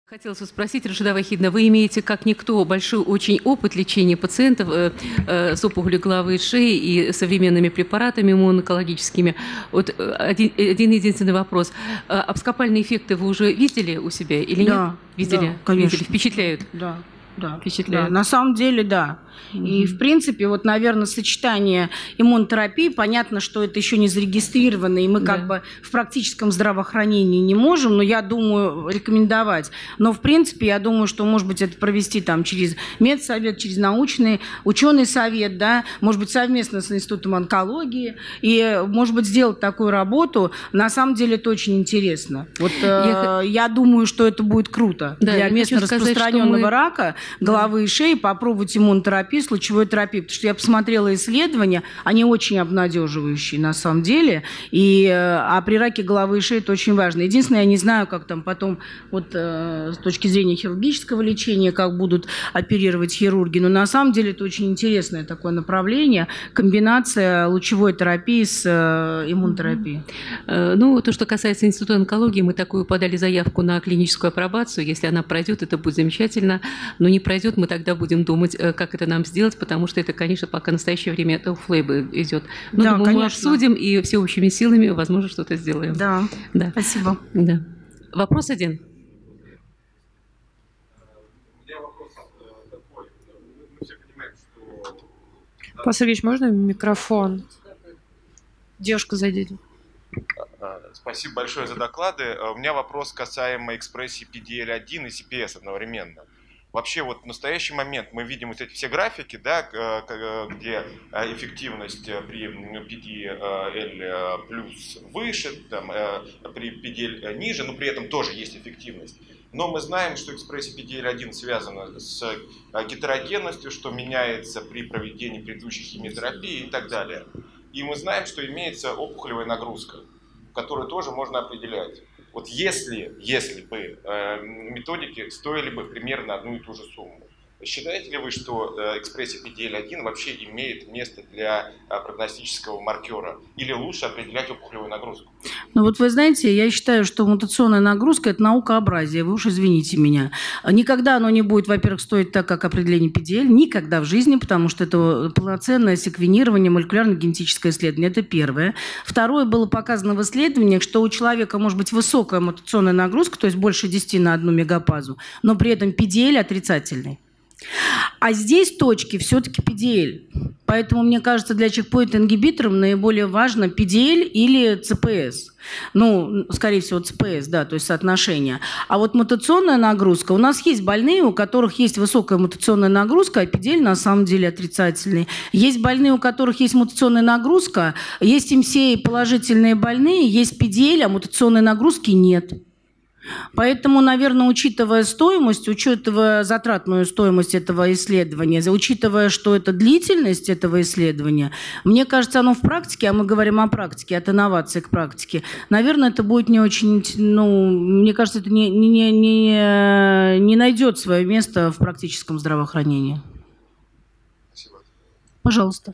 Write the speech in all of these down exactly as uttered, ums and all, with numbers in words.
Хотелось вас спросить, Рашида Вахидовна, вы имеете, как никто, большой очень опыт лечения пациентов э, э, с опухолью головы и шеи и современными препаратами иммунологическими. Вот один, один единственный вопрос. Абскопальные эффекты вы уже видели у себя или да, нет? Видели? Да, конечно. Видели? Впечатляют? Да. Да, впечатляет. Да, на самом деле, да. Mm-hmm. И, в принципе, вот, наверное, сочетание иммунотерапии, понятно, что это еще не зарегистрировано, и мы да. как бы в практическом здравоохранении не можем, но я думаю, рекомендовать. Но, в принципе, я думаю, что, может быть, это провести там через медсовет, через научный, ученый совет, да, может быть, совместно с Институтом онкологии, и, может быть, сделать такую работу. На самом деле, это очень интересно. Вот я, э, я думаю, что это будет круто да, для местно распространенного мы... рака головы и шеи, попробовать иммунотерапию с лучевой терапией, потому что я посмотрела исследования, они очень обнадеживающие на самом деле, и, а при раке головы и шеи это очень важно. Единственное, я не знаю, как там потом вот, э, с точки зрения хирургического лечения, как будут оперировать хирурги, но на самом деле это очень интересное такое направление, комбинация лучевой терапии с э, иммунотерапией. Ну, то, что касается Института онкологии, мы такую подали заявку на клиническую апробацию, если она пройдет, это будет замечательно, но не пройдет, мы тогда будем думать, как это нам сделать, потому что это, конечно, пока в настоящее время это флейбы идет. Но да, думаю, конечно. Мы обсудим и всеобщими силами, возможно, что-то сделаем. Да, да. Спасибо. Да. Вопрос один. У меня вопрос такой. Мы все понимаем, что... Павел Сергеевич, можно микрофон? Девушка, зайдите. Спасибо большое за доклады. У меня вопрос касаемо экспрессии пи ди эл один и си пи эс одновременно. Вообще вот в настоящий момент мы видим вот эти все графики, да, где эффективность при пи ди эл плюс выше, там, при пи ди эл ниже, но при этом тоже есть эффективность. Но мы знаем, что экспрессия пи ди эл один связана с гетерогенностью, что меняется при проведении предыдущей химиотерапии и так далее. И мы знаем, что имеется опухолевая нагрузка, которую тоже можно определять. Вот если, если бы э, методики стоили бы примерно одну и ту же сумму, считаете ли вы, что э, экспрессия пи ди эл один вообще имеет место для э, прогностического маркера? Или лучше определять опухолевую нагрузку? Ну вот вы знаете, я считаю, что мутационная нагрузка – это наукообразие, вы уж извините меня. Никогда оно не будет, во-первых, стоить так, как определение пи ди эл, никогда в жизни, потому что это полноценное секвенирование, молекулярно-генетическое исследование, это первое. Второе, было показано в исследованиях, что у человека может быть высокая мутационная нагрузка, то есть больше десяти на одну мегапазу, но при этом пи ди эл отрицательный. А здесь точки все-таки пи ди эл. Поэтому, мне кажется, для чекпоинт-ингибиторов наиболее важно пи ди эл или цэ пэ эс. Ну, скорее всего, цэ пэ эс, да, то есть соотношение. А вот мутационная нагрузка. У нас есть больные, у которых есть высокая мутационная нагрузка, а пи ди эл на самом деле отрицательный. Есть больные, у которых есть мутационная нагрузка, есть эм си эй положительные больные, есть пи ди эл, а мутационной нагрузки нет. Поэтому, наверное, учитывая стоимость, учитывая затратную стоимость этого исследования, учитывая, что это длительность этого исследования, мне кажется, оно в практике, а мы говорим о практике, от инновации к практике, наверное, это будет не очень, ну, мне кажется, это не, не, не, не найдет свое место в практическом здравоохранении. Спасибо. Пожалуйста.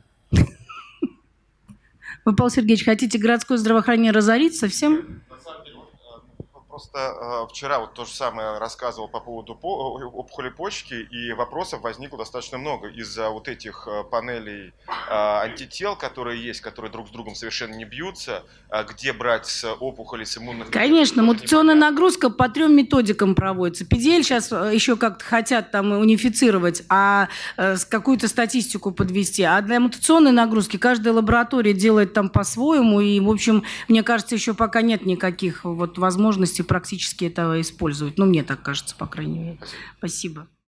Вы, Павел Сергеевич, хотите городское здравоохранение разорить совсем? Просто э, вчера вот то же самое рассказывал по поводу по, опухоли почки, и вопросов возникло достаточно много из-за вот этих э, панелей э, антител, которые есть, которые друг с другом совершенно не бьются, э, где брать с опухоли, с иммунных... Конечно, мутационная нагрузка по трем методикам проводится. пи ди эл сейчас еще как-то хотят там унифицировать, а э, какую-то статистику подвести. А для мутационной нагрузки каждая лаборатория делает там по-своему, и, в общем, мне кажется, еще пока нет никаких вот возможностей практически этого использовать. Ну, мне так кажется, по крайней мере. Спасибо. Спасибо.